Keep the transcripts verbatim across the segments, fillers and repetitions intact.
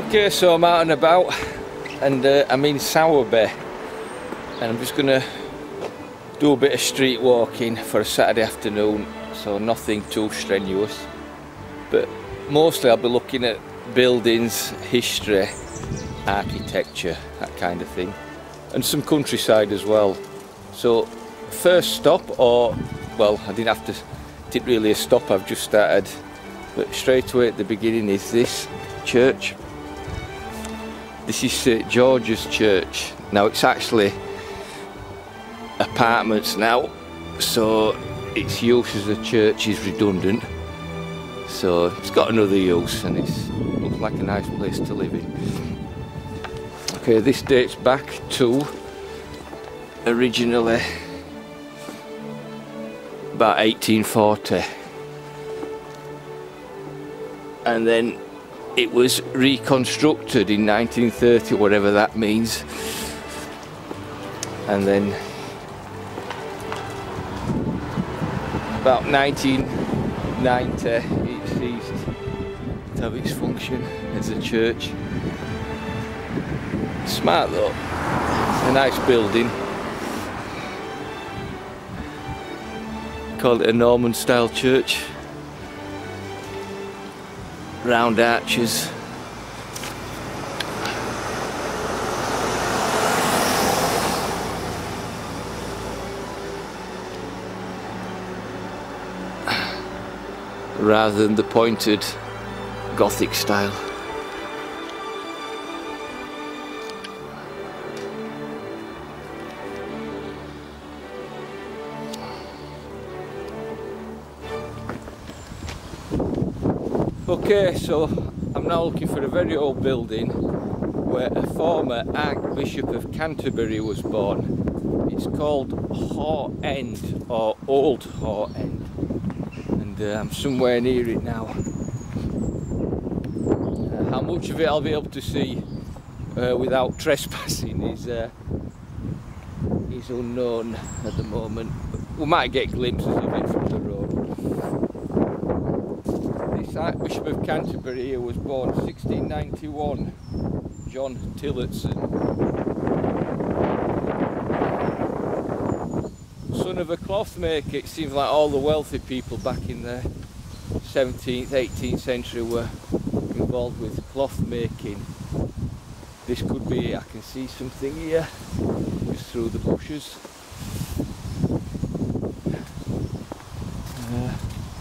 Okay, so I'm out and about, and uh, I'm in Sowerby, and I'm just gonna do a bit of street walking for a Saturday afternoon, so nothing too strenuous, but mostly I'll be looking at buildings, history, architecture, that kind of thing, and some countryside as well. So first stop, or well, I didn't have to, didn't really a stop, I've just started, but straight away at the beginning is this church. This is Saint George's Church. Now it's actually apartments now, so its use as a church is redundant, so it's got another use, and it looks like a nice place to live in. Okay, this dates back to originally about eighteen forty, and then it was reconstructed in nineteen thirty, whatever that means, and then about nineteen ninety it ceased to have its function as a church. Smart though, it's a nice building. Call it a Norman style church. Round arches. Rather than the pointed Gothic style. Okay, so I'm now looking for a very old building where a former Archbishop of Canterbury was born. It's called Haw End, or Old Haw End, and uh, I'm somewhere near it now. Uh, how much of it I'll be able to see uh, without trespassing is uh, is unknown at the moment. But we might get glimpses of it from the road. Archbishop of Canterbury here was born sixteen ninety-one, John Tillotson. Son of a cloth maker. It seems like all the wealthy people back in the seventeenth, eighteenth century were involved with cloth making. This could be, I can see something here, just through the bushes. Uh,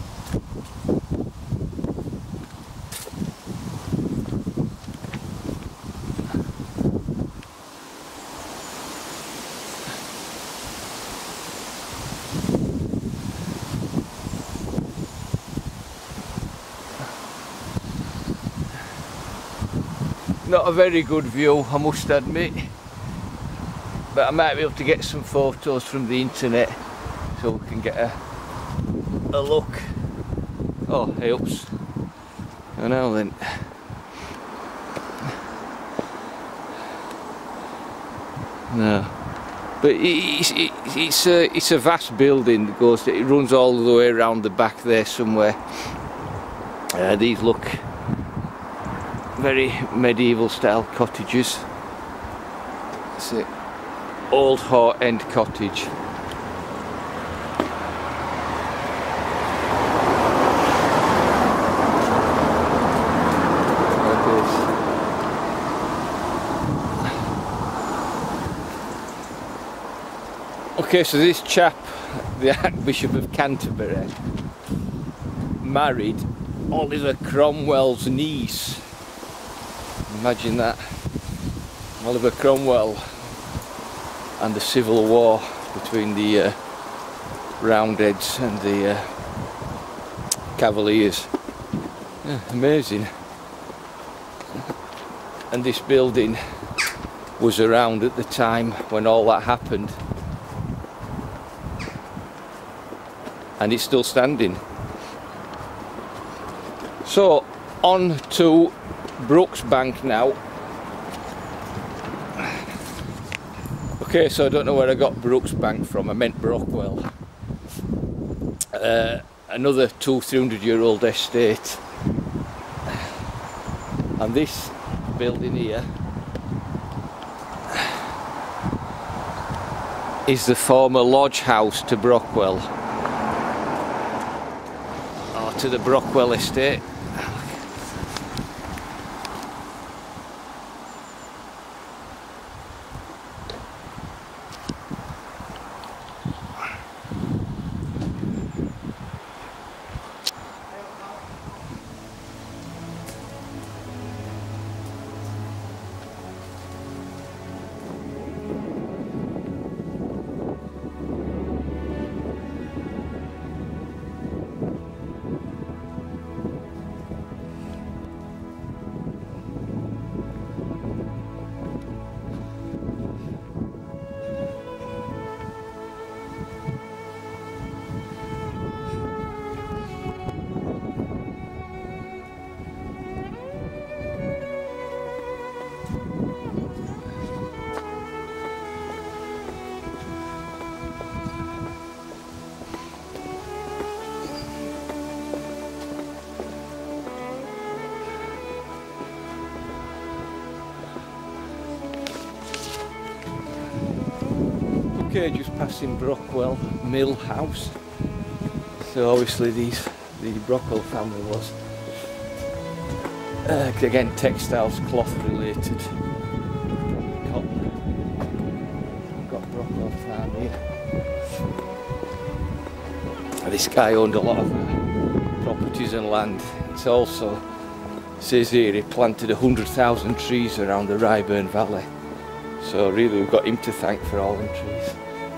Not a very good view, I must admit, but I might be able to get some photos from the internet so we can get a, a look. Oh, helps. I know then. No, but it's, it's, it's, a, it's a vast building that goes, it runs all the way around the back there somewhere. Uh, these look very medieval style cottages. That's it. Old Haw End Cottage. Okay, so this chap, the Archbishop of Canterbury, married Oliver Cromwell's niece. Imagine that. Oliver Cromwell and the Civil War between the uh, Roundheads and the uh, Cavaliers. Yeah, amazing. And this building was around at the time when all that happened, and it's still standing. So on to Brooksbank now. Okay, so I don't know where I got Brooksbank from, I meant Brockwell. Uh, another two, three hundred year old estate. And this building here is the former lodge house to Brockwell, or to the Brockwell estate. Okay, just passing Brockwell Mill House. So obviously these the Brockwell family was uh, again textiles, cloth related. Cotton. We've got Brockwell farm here. This guy owned a lot of uh, properties and land. It's also, it says here, he planted a hundred thousand trees around the Ryburn Valley. So really we've got him to thank for all them trees.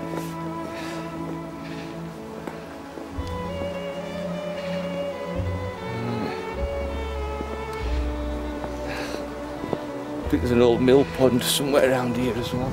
I think there's an old mill pond somewhere around here as well.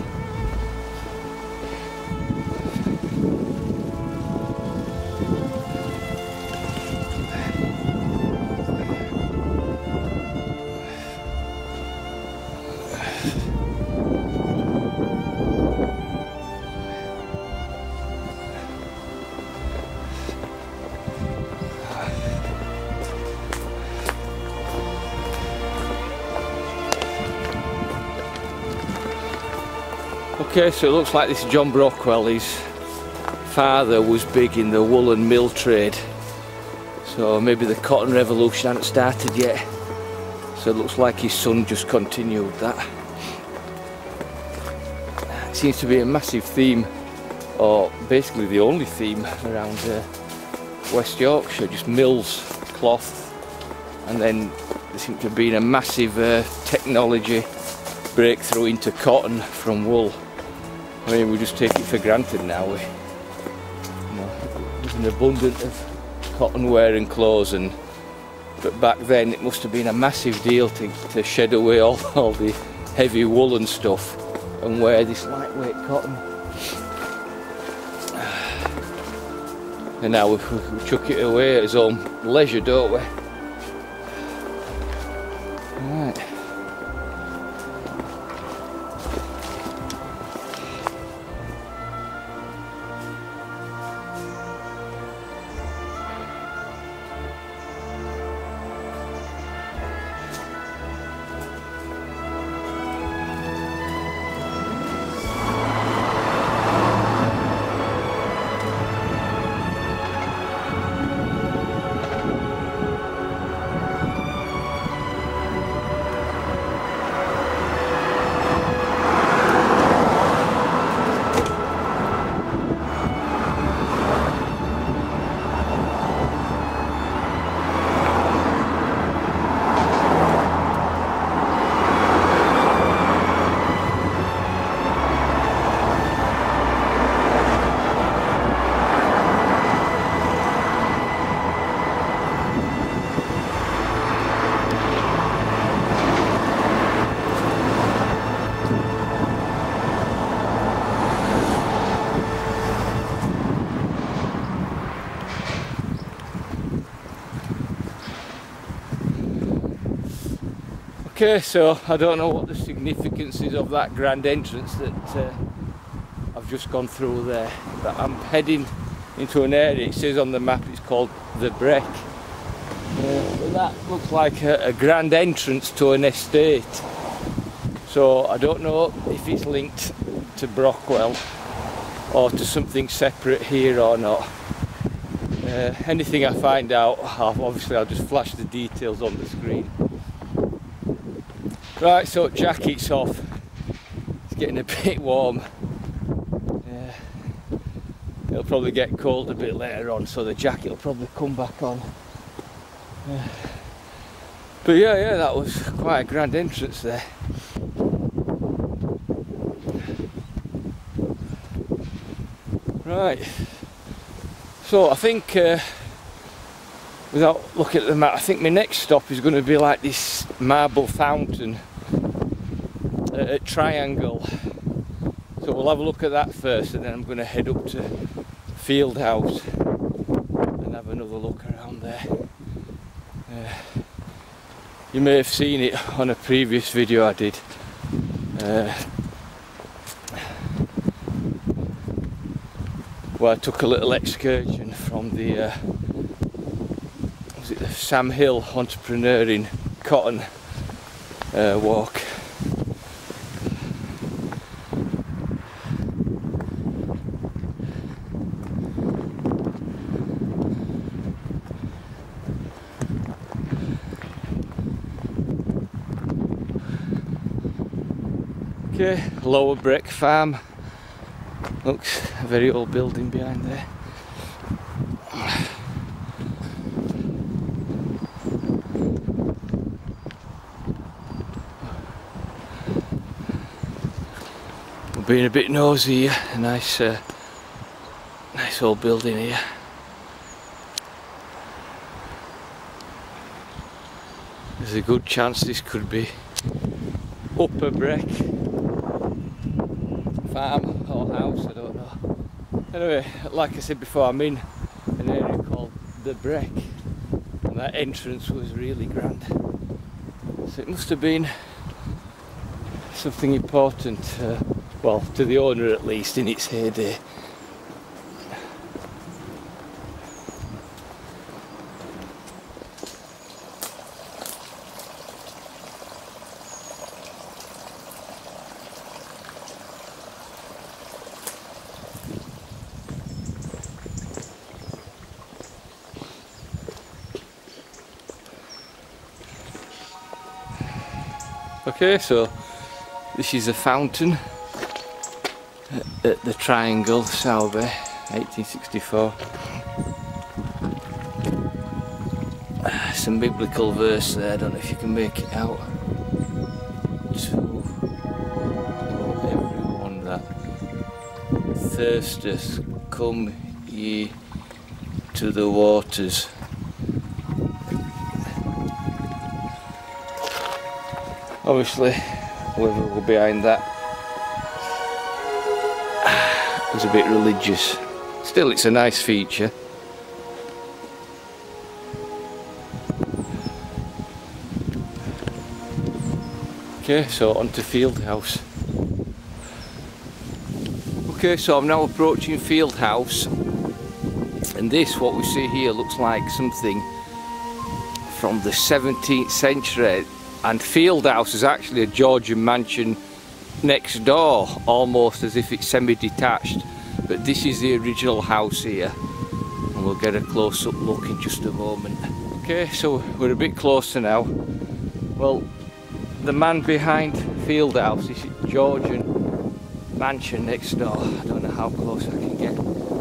Okay, so it looks like this John Brockwell, his father was big in the woolen mill trade. So maybe the cotton revolution hadn't started yet. So it looks like his son just continued that. It seems to be a massive theme, or basically the only theme around uh, West Yorkshire, just mills, cloth, and then there seems to have been a massive uh, technology breakthrough into cotton from wool. I mean, we just take it for granted now. We, you know, there's an abundance of cotton wear and clothes, and but back then it must have been a massive deal to, to shed away all, all the heavy woolen stuff and wear this lightweight cotton. And now we, we chuck it away at his own leisure, don't we? Right. Okay, so I don't know what the significance is of that grand entrance that uh, I've just gone through there, but I'm heading into an area, it says on the map it's called the Breck. Uh, But that looks like a, a grand entrance to an estate. So I don't know if it's linked to Brockwell or to something separate here or not. Uh, anything I find out, I'll, obviously I'll just flash the details on the screen. Right, so jacket's off. It's getting a bit warm. Uh, it'll probably get cold a bit later on, so the jacket will probably come back on. Uh, but yeah, yeah, that was quite a grand entrance there. Right, so I think, uh, without looking at the map, I think my next stop is going to be like this marble fountain at, at Triangle. So we'll have a look at that first, and then I'm going to head up to Field House and have another look around there. Uh, you may have seen it on a previous video I did. Uh, Well, I took a little excursion from the, uh, was it the Sam Hill Entrepreneur in Cotton uh, walk. Okay, Lower Brick Farm. Looks a very old building behind there. We're being a bit nosy here. A nice, uh, nice old building here. There's a good chance this could be Upper Breck farm or house, I don't know. Anyway, like I said before, I'm in an area called the Breck, and that entrance was really grand. So it must have been something important, uh, well, to the owner at least, in its heyday. Okay, so this is a fountain at, at the Triangle, Sowerby, eighteen sixty-four. Uh, some biblical verse there, I don't know if you can make it out. To everyone that thirsteth, come ye to the waters. Obviously, whoever was behind that was a bit religious. Still, it's a nice feature. Okay, so on to Field House. Okay, so I'm now approaching Field House, and this, what we see here, looks like something from the seventeenth century. And Field House is actually a Georgian mansion next door, almost as if it's semi-detached. But this is the original house here, and we'll get a close-up look in just a moment. Okay, so we're a bit closer now. Well, the man behind Field House is a Georgian mansion next door. I don't know how close I can get.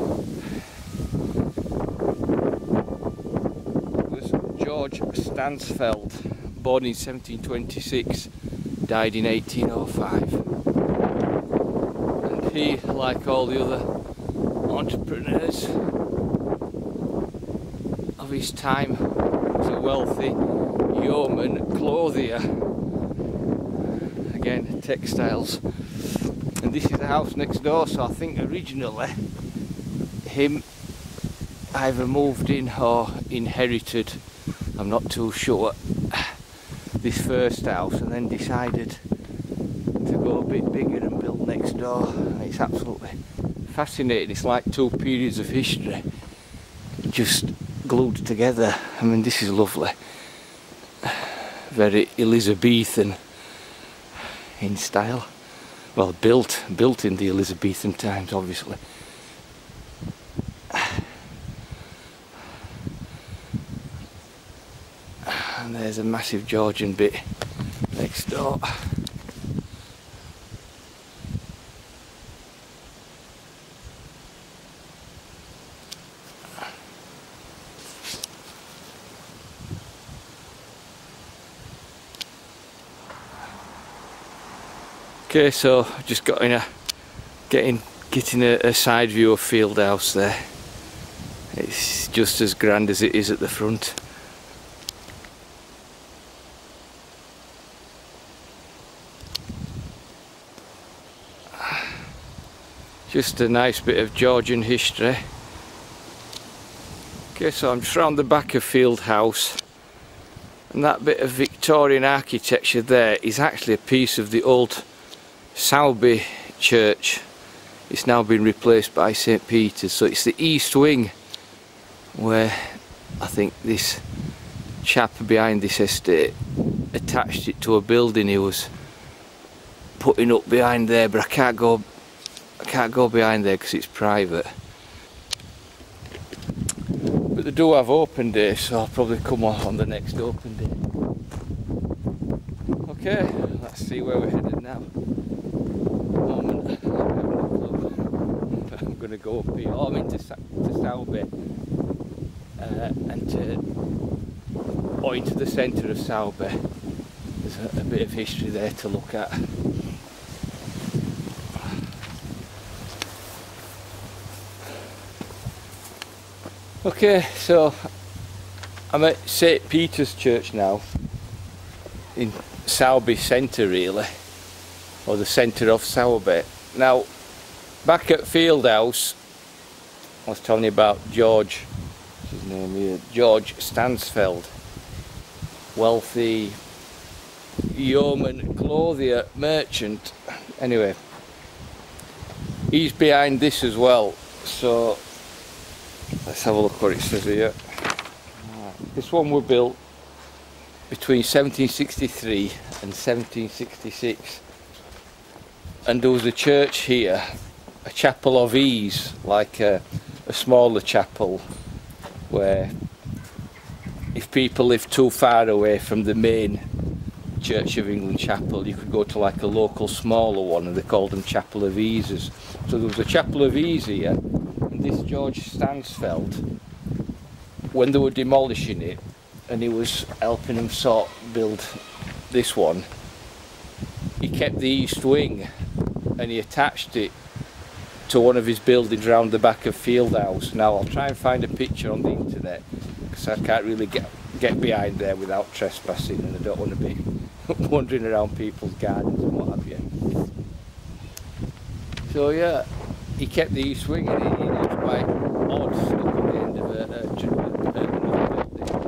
There's George Stansfeld, born in seventeen twenty-six, died in eighteen oh five. And he, like all the other entrepreneurs of his time, was a wealthy yeoman clothier. Again, textiles. And this is the house next door, so I think originally him either moved in or inherited, I'm not too sure, this first house, and then decided to go a bit bigger and build next door. And it's absolutely fascinating. It's like two periods of history just glued together. I mean, this is lovely. very Elizabethan in style. Well, built, built in the Elizabethan times, obviously. And there's a massive Georgian bit next door. Okay, so just got in a getting getting a, a side view of Fieldhouse there. It's just as grand as it is at the front. Just a nice bit of Georgian history. Okay, so I'm just round the back of Fieldhouse, and that bit of Victorian architecture there is actually a piece of the old Sowerby church. It's now been replaced by Saint Peter's, so it's the east wing where I think this chap behind this estate attached it to a building he was putting up behind there, but I can't go I can't go behind there because it's private. But they do have open days, so I'll probably come on on the next open day. Okay, let's see where we're headed now. Moment, I'm going to go up here. Oh, I'm into to Sowerby uh, and to, or into the centre of Sowerby. There's a, a bit of history there to look at. Okay, so I'm at Saint Peter's Church now, in Sowerby centre really, or the centre of Sowerby. Now, back at Fieldhouse, I was telling you about George, what's his name here, George Stansfeld, wealthy yeoman, clothier, merchant. Anyway, he's behind this as well, so let's have a look what it says here. This one was built between seventeen sixty-three and seventeen sixty-six, and there was a church here, a chapel of ease, like a, a smaller chapel, where if people lived too far away from the main Church of England chapel, you could go to like a local smaller one, and they called them Chapel of Eases. So there was a Chapel of Ease here, and this George Stansfeld, when they were demolishing it, and he was helping them sort build this one, he kept the east wing and he attached it to one of his buildings round the back of Fieldhouse. Now I'll try and find a picture on the internet because I can't really get get behind there without trespassing, and I don't want to be wandering around people's gardens and what have you. So yeah, he kept the east wing, and it, it was quite odd stuck on the end of a, a, a, another building.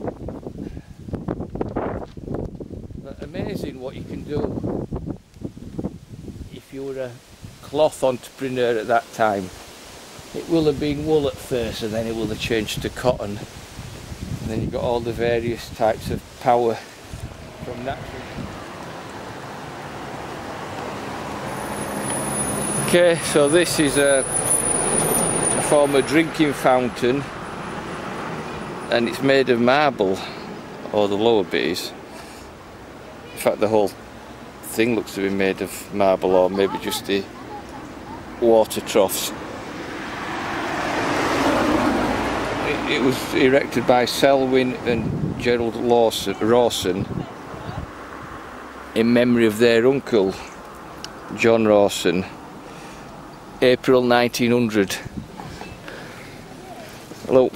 But amazing what you can do if you were a cloth entrepreneur at that time. It will have been wool at first, and then it will have changed to cotton, and then you've got all the various types of power from natural. Okay, so this is a, a former drinking fountain, and it's made of marble, or the lower bit is. In fact, the whole thing looks to be made of marble, or maybe just the water troughs. It, it was erected by Selwyn and Gerald Lawson, Rawson in memory of their uncle, John Rawson. April nineteen hundred. Hello.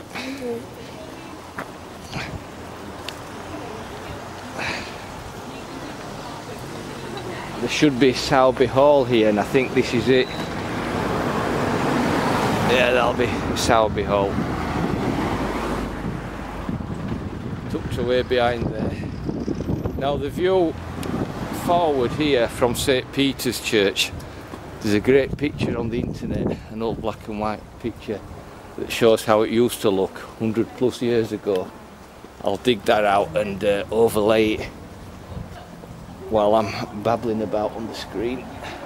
There should be Sowerby Hall here, and I think this is it. Yeah, that'll be Sowerby Hall. Tucked away behind there. Now the view forward here from Saint Peter's Church, there's a great picture on the internet, an old black and white picture that shows how it used to look one hundred plus years ago. I'll dig that out and uh, overlay it while I'm babbling about on the screen.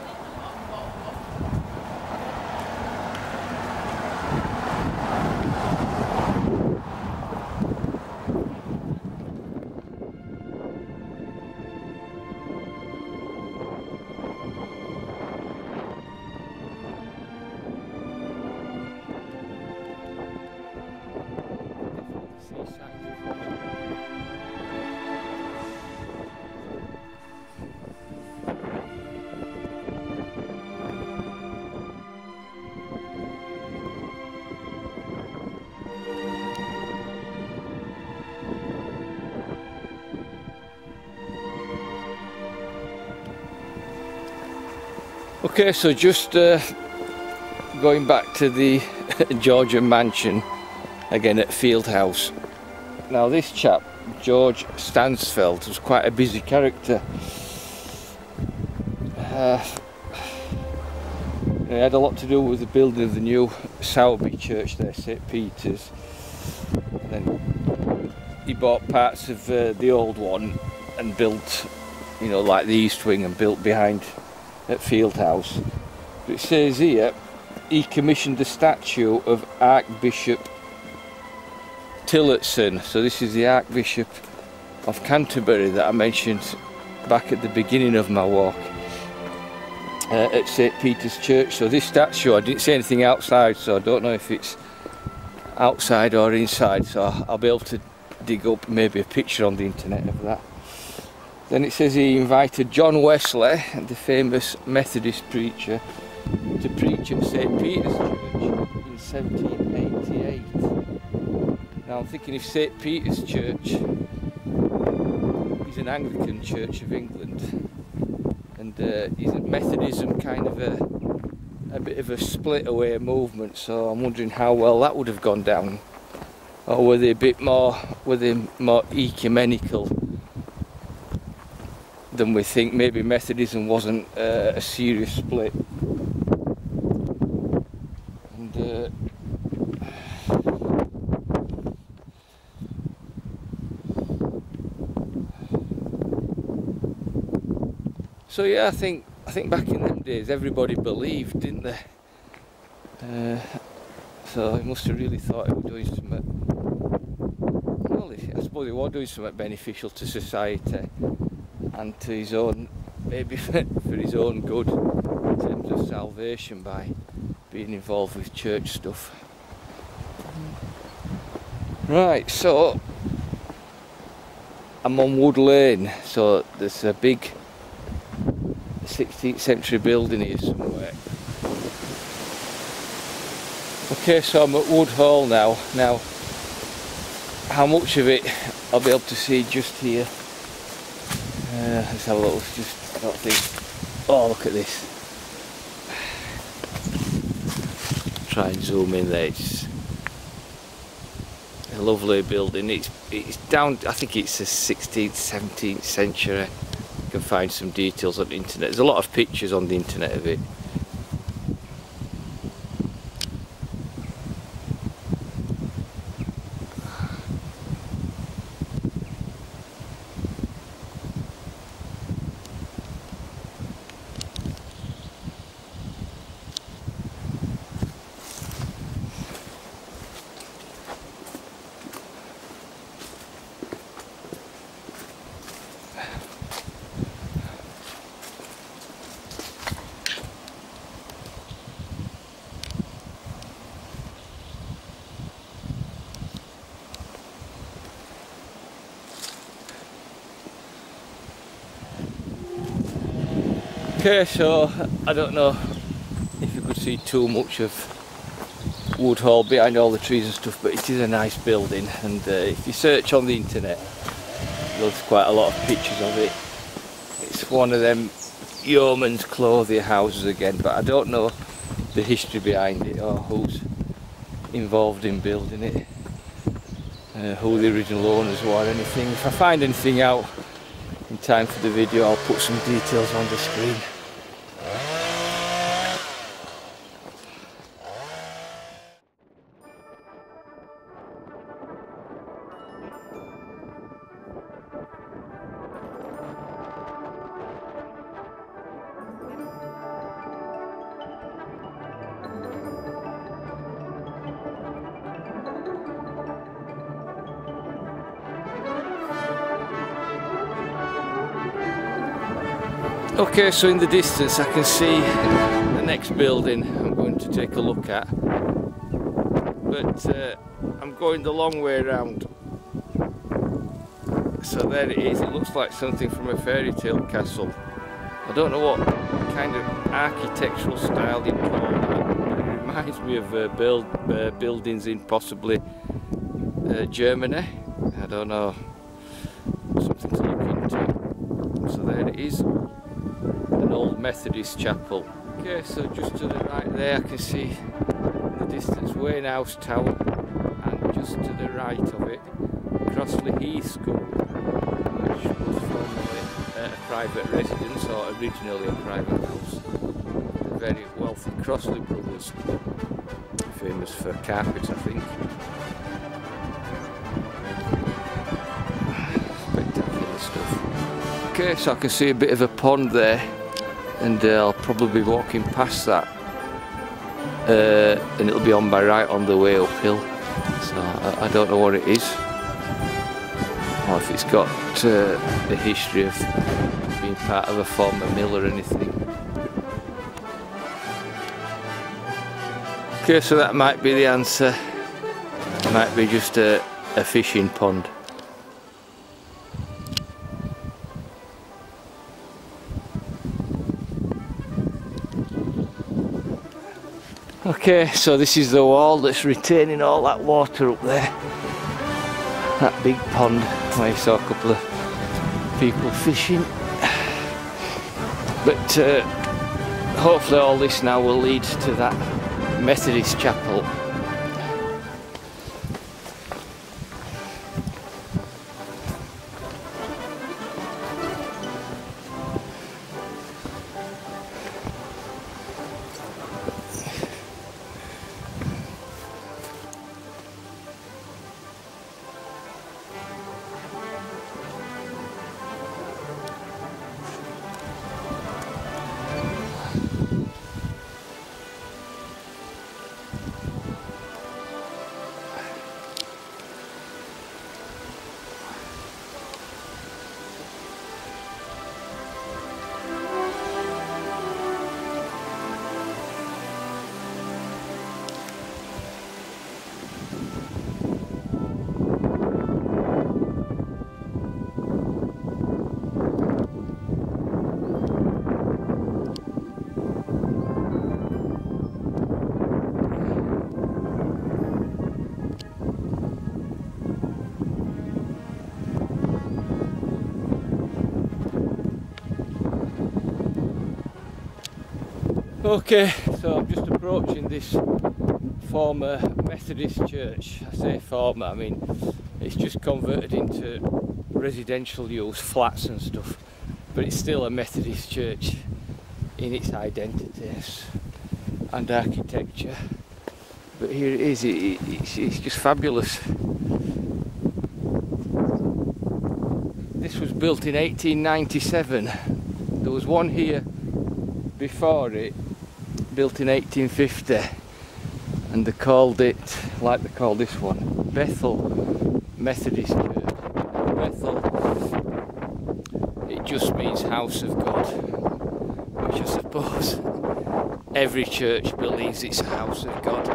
Okay, so just uh, going back to the Georgian mansion again at Fieldhouse. Now this chap, George Stansfeld, was quite a busy character. Uh, he had a lot to do with the building of the new Sowerby church there, Saint Peter's. And then he bought parts of uh, the old one and built, you know, like the east wing, and built behind at Fieldhouse. But it says here he commissioned the statue of Archbishop Tillotson. So this is the Archbishop of Canterbury that I mentioned back at the beginning of my walk uh, at Saint Peter's Church. So this statue, I didn't see anything outside, so I don't know if it's outside or inside, so I'll be able to dig up maybe a picture on the internet of that. Then it says he invited John Wesley, the famous Methodist preacher, to preach at Saint Peter's Church in seventeen eighty-eight. Now I'm thinking if Saint Peter's Church is an Anglican Church of England, and uh, isn't Methodism kind of a, a bit of a split away movement, so I'm wondering how well that would have gone down. Or were they a bit more, were they more ecumenical than we think? Maybe Methodism wasn't uh, a serious split. And uh, so yeah, I think I think back in them days everybody believed, didn't they? Uh, so he must have really thought he was doing something. Well, I suppose he was doing something beneficial to society and to his own, maybe for his own good in terms of salvation by being involved with church stuff. Right, so I'm on Wood Lane, so there's a big sixteenth century building here somewhere. Okay, so I'm at Wood Hall now. Now, how much of it I'll be able to see just here? Uh, let's have a look. Just, I don't think. Oh, look at this. Try and zoom in there. It's a lovely building. It's it's down. I think it's the sixteenth, seventeenth century. You can find some details on the internet. There's a lot of pictures on the internet of it. Okay, so I don't know if you could see too much of Wood Hall behind all the trees and stuff, but it is a nice building, and uh, if you search on the internet there's quite a lot of pictures of it. It's one of them yeoman's clothier houses again, but I don't know the history behind it or who's involved in building it, uh, who the original owners were or anything. If I find anything out in time for the video, I'll put some details on the screen. Okay, so in the distance I can see the next building I'm going to take a look at, but uh, I'm going the long way around. So there it is. It looks like something from a fairy tale castle. I don't know what kind of architectural style you'd call that, but it reminds me of uh, build, uh, buildings in possibly uh, Germany. I don't know, something to look into. So there it is, an old Methodist chapel. Okay, so just to the right there I can see in the distance Wain House Tower, and just to the right of it Crossley Heath School, which was formerly uh, a private residence, or originally a private house. The very wealthy Crossley brothers, famous for carpets, I think. Spectacular stuff. Okay, so I can see a bit of a pond there, and uh, I'll probably be walking past that, uh, and it'll be on my right on the way uphill. So I, I don't know what it is, or if it's got uh, a history of being part of a former mill or anything. Okay, so that might be the answer. It might be just a, a fishing pond. Okay, so this is the wall that's retaining all that water up there. That big pond where you saw a couple of people fishing. But uh, hopefully all this now will lead to that Methodist chapel. Okay, so I'm just approaching this former Methodist church. I say former, I mean it's just converted into residential use, flats and stuff, but it's still a Methodist church in its identities and architecture. But here it is, it, it, it's, it's just fabulous. This was built in eighteen ninety-seven. There was one here before it, built in eighteen fifty, and they called it, like they call this one, Bethel Methodist Church. Bethel, it just means house of God, which I suppose every church believes it's a house of God.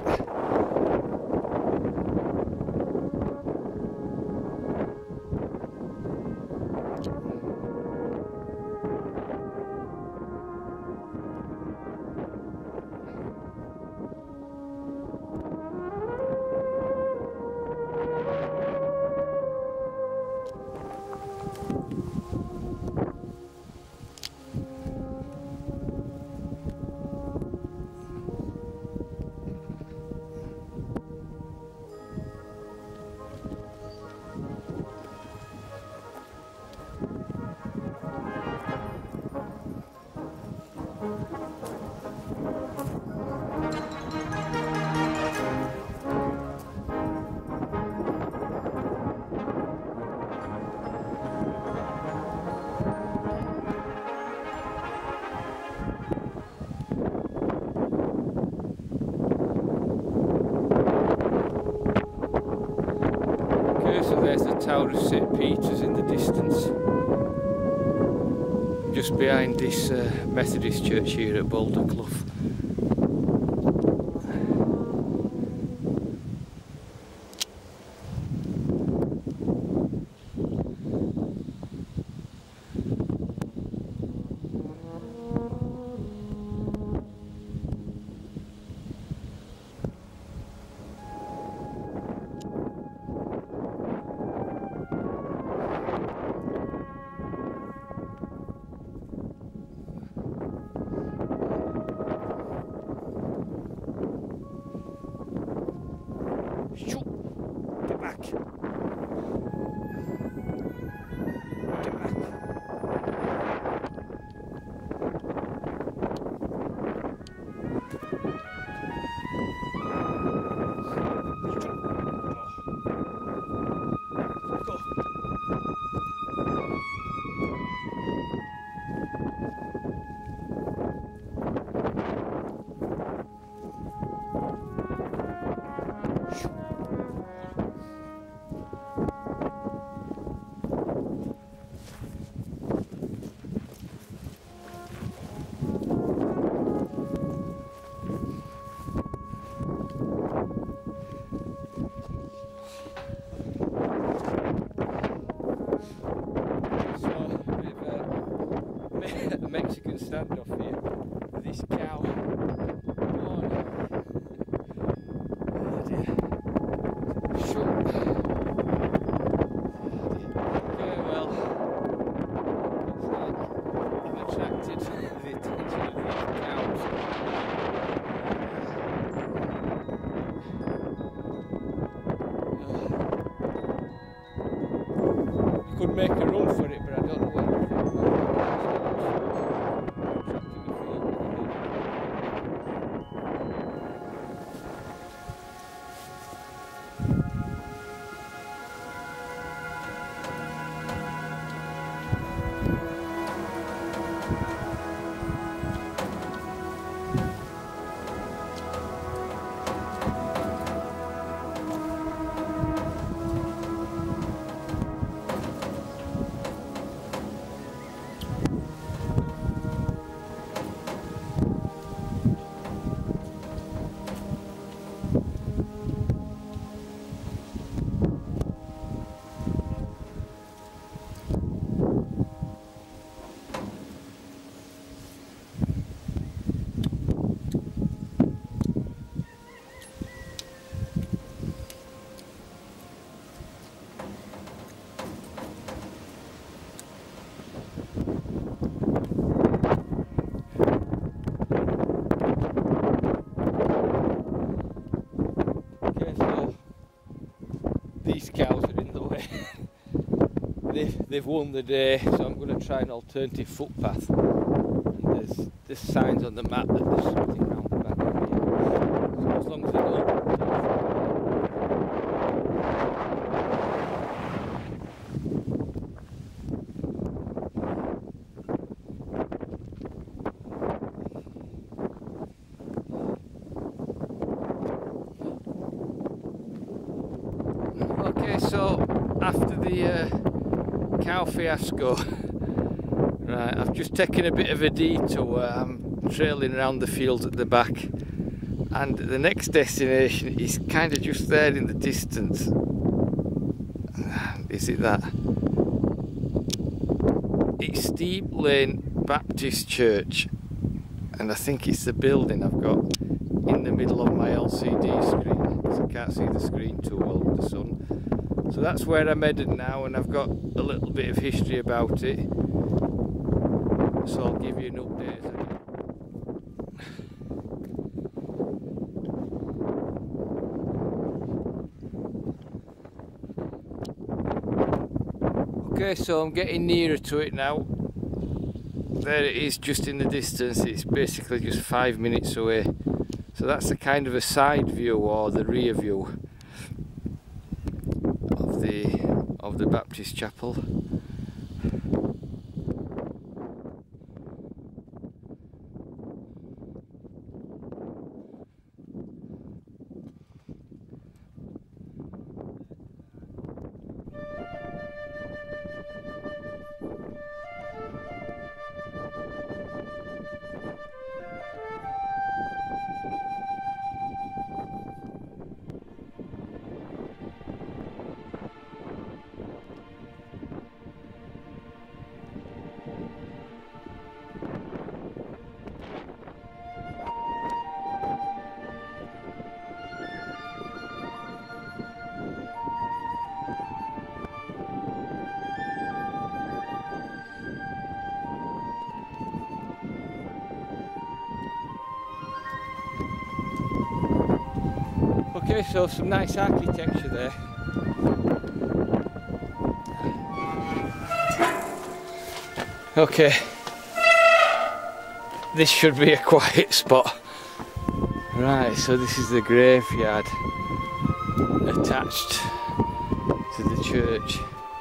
So there's the Tower of Saint Peter's in the distance. just behind this uh, Methodist church here at Boulder Clough. Get back. Get back. Go. Mexican standoff here with this cow. Come on. Oh dear. Shut. Okay, well, looks like I've attracted the attention of these cows. You could make a run for it, but I don't know where. These cows are in the way. they've, they've won the day, so I'm going to try an alternative footpath. And there's, there's signs on the map that there's something around the back of here. So as long as I don't. Okay, so after the uh, cow fiasco, right, I've just taken a bit of a detour. I'm trailing around the fields at the back, and the next destination is kind of just there in the distance. Is it that? It's Steep Lane Baptist Church, and I think it's the building I've got in the middle of my L C D screen, because I can't see the screen too well with the sun. So that's where I'm headed now, and I've got a little bit of history about it, so I'll give you an update as I go. Okay, so I'm getting nearer to it now. There it is, just in the distance. It's basically just five minutes away. So that's the kind of a side view, or the rear view of the of the Baptist chapel. Okay, so some nice architecture there. Okay, this should be a quiet spot. Right, so this is the graveyard attached to the church.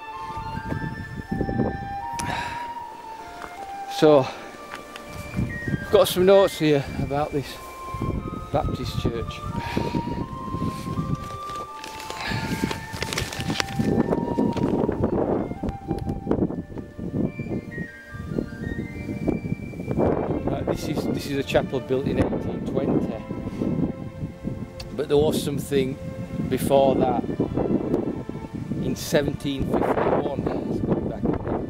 So, I've got some notes here about this Baptist church. Right, this is this is a chapel built in eighteen twenty, but there was something before that in seventeen fifty-one. Let's go back a bit.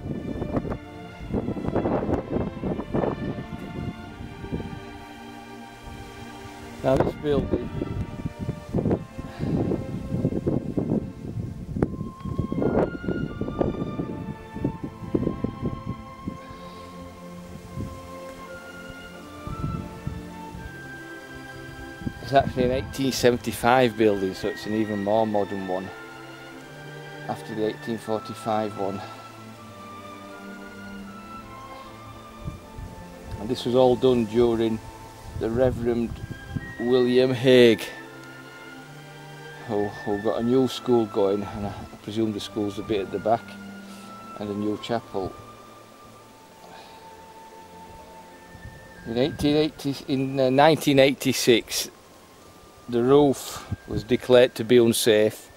Now this building is actually an eighteen seventy-five building, so it's an even more modern one after the eighteen forty-five one. And this was all done during the Reverend William Hague, who, who got a new school going, and I presume the school's a bit at the back, and a new chapel. In eighteen eighty, in uh, nineteen eighty-six, the roof was declared to be unsafe.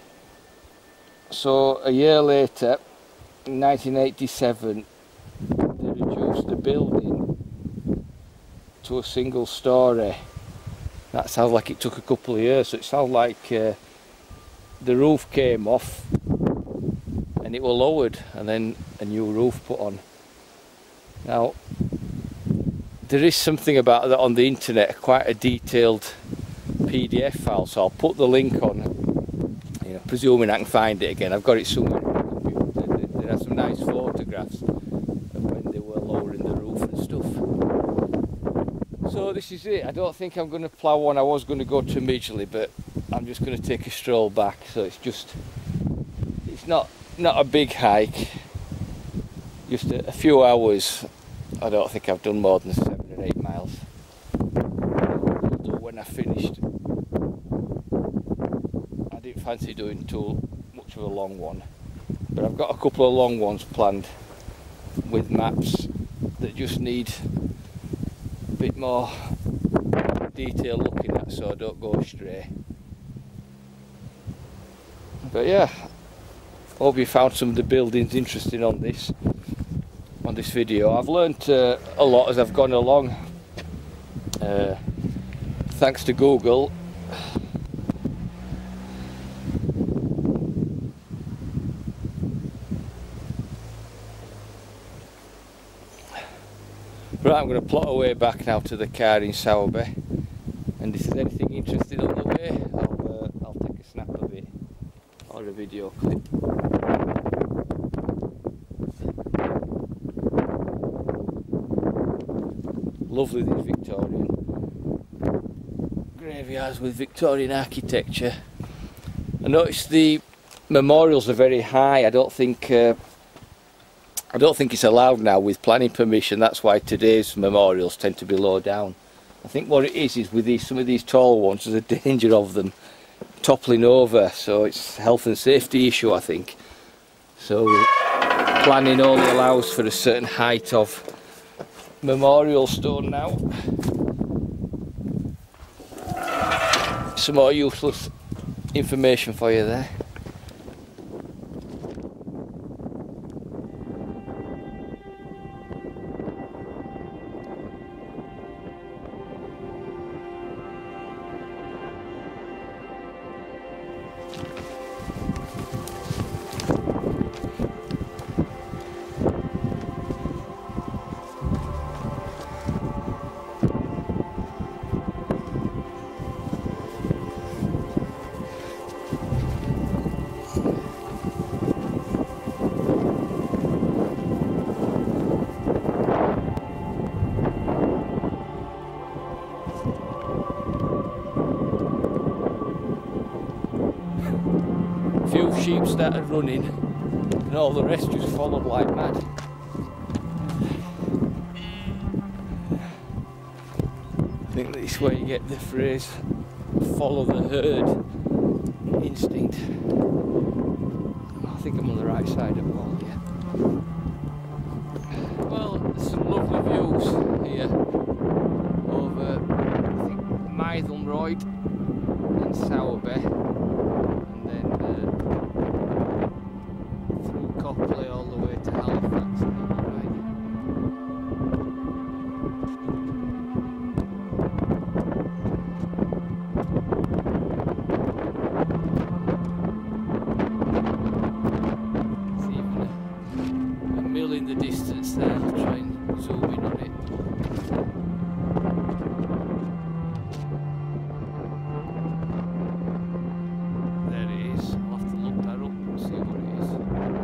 So a year later, in nineteen eighty-seven, they reduced the building to a single story. That sounds like it took a couple of years, so it sounds like uh, the roof came off and it was lowered and then a new roof put on. Now, there is something about that on the internet, quite a detailed P D F file, so I'll put the link on, you know, presuming I can find it again. I've got it somewhere on the computer. There are some nice photographs of when they were lowering the roof and stuff. So this is it. I don't think I'm going to plough on. I was going to go to Midgley, but I'm just going to take a stroll back. So it's just, it's not not a big hike, just a, a few hours. I don't think I've done more than seven or eight miles. Although when I finished, I didn't fancy doing too much of a long one. But I've got a couple of long ones planned with maps that just need a bit more detail looking at, so I don't go astray. But yeah, hope you found some of the buildings interesting on this on this video. I've learnt uh, a lot as I've gone along, uh, thanks to Google. Right, I'm going to plot away back now to the car in Sowerby, and if there's anything interesting on the way, I'll, uh, I'll take a snap of it, or a video clip. Lovely these Victorian graveyards with Victorian architecture. I noticed the memorials are very high. I don't think uh, I don't think it's allowed now with planning permission. That's why today's memorials tend to be low down. I think what it is is with these some of these tall ones, there's a danger of them toppling over, so it's a health and safety issue, I think. So planning only allows for a certain height of memorial stone now. Some more useless information for you there. sheep started running and all the rest just followed like mad. I think this is where you get the phrase follow the herd instinct. I think I'm on the right side of the wall here. Well, there's some lovely views here over, I think, Mytholmroyd and Sowerby, and then uh, through Copley all the way to Halifax. In the distance there, I'll try and zoom in on it. There it is. I'll have to look that up and see what it is.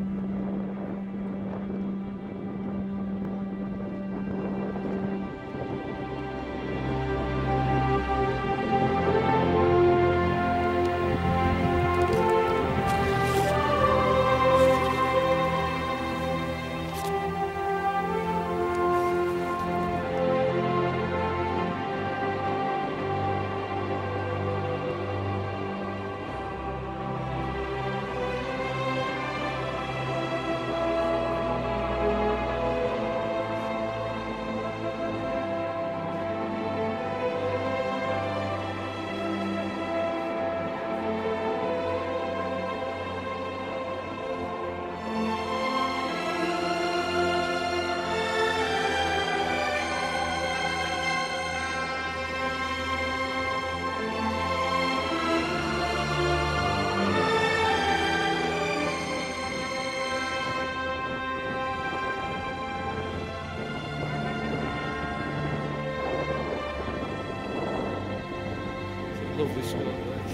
Lovely stonework.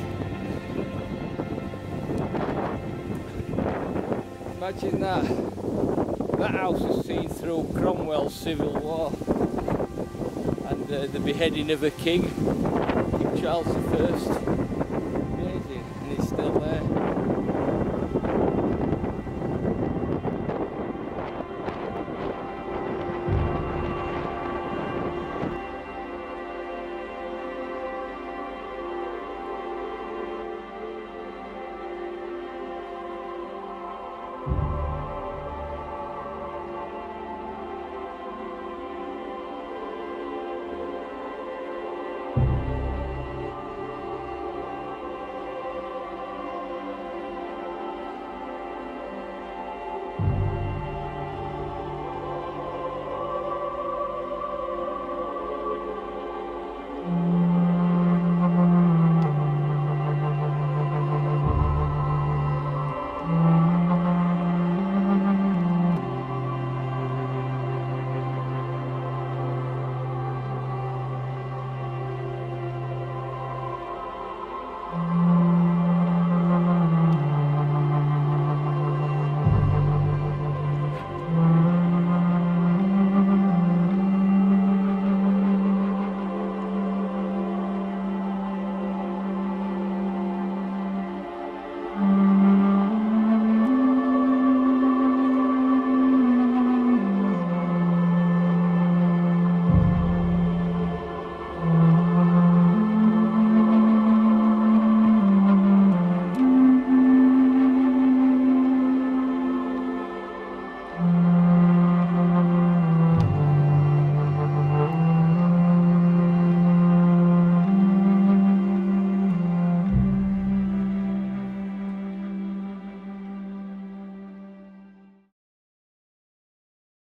Imagine that. That house is seen through Cromwell's civil war and uh, the beheading of a king, King Charles the First. Amazing, and it's still there.